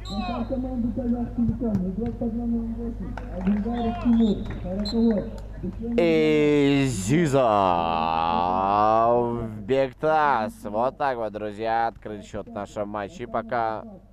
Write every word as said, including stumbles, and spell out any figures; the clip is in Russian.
Вратарь команды «Казахский Телеком», игрок под номером восемь, Абдулгаров Тимур, сороковой. И Зиза в Бектас. Вот так вот, друзья, открыт счет в нашем матче. Пока